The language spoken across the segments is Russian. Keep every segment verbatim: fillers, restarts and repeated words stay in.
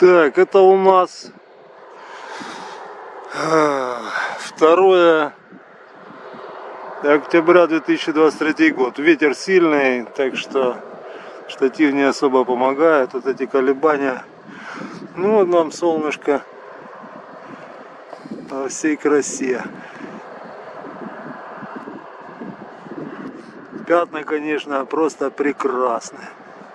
Так, это у нас второе октября две тысячи двадцать третий год. Ветер сильный, так что штатив не особо помогает. Вот эти колебания. Ну вот нам солнышко во всей красе. Пятна, конечно, просто прекрасные.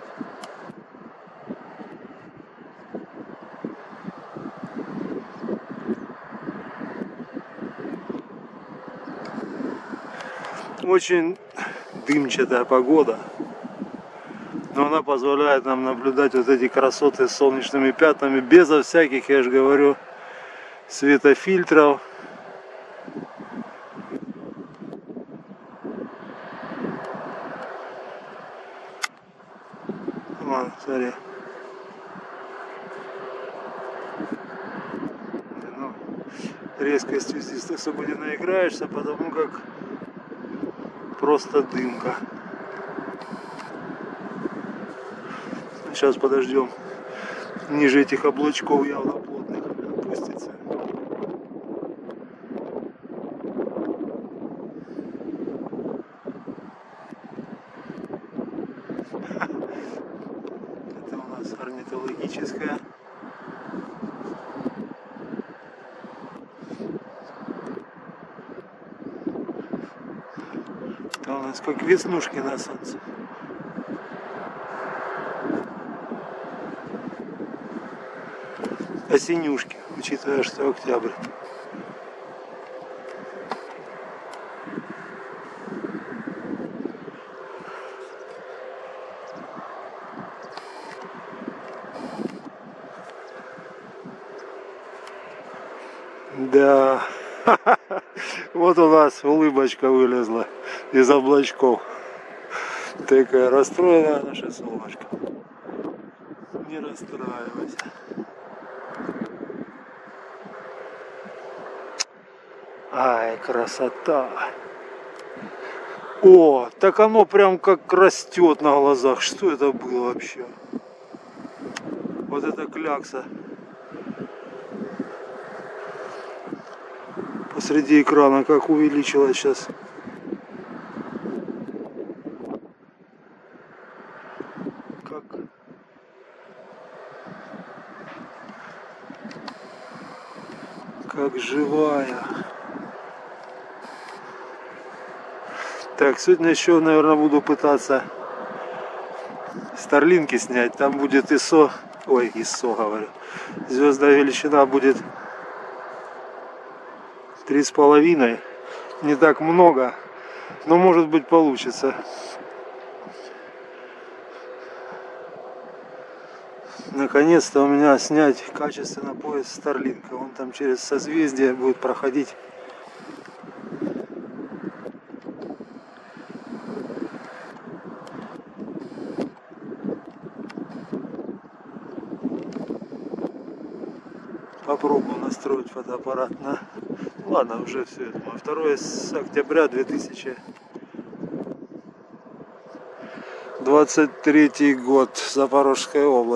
Очень дымчатая погода, но она позволяет нам наблюдать вот эти красоты с солнечными пятнами безо всяких, я же говорю, светофильтров. Вон, смотри. Ну, резкостью здесь особо не наиграешься, потому как просто дымка. Сейчас подождем. Ниже этих облачков явно плотных опустится. Это у нас орнитологическая. Это у нас как веснушки на солнце. Осенюшки, учитывая, что октябрь. Да, вот у нас улыбочка вылезла из облачков. Такая расстроенная наше солнышко. Не расстраивайся. Ай, красота! О, так оно прям как растет на глазах. Что это было вообще? Вот это клякса. Посреди экрана как увеличилась сейчас. Как... Как живая. Так, сегодня еще, наверное, буду пытаться старлинки снять. Там будет ИСО, ой, ИСО говорю, звездная величина будет три с половиной. Не так много, но может быть получится. Наконец-то у меня снять качественно пояс старлинка. Он там через созвездие будет проходить. Попробую настроить фотоаппарат на... Ладно, уже все это. второе октября две тысячи двадцать третий год. Запорожская область.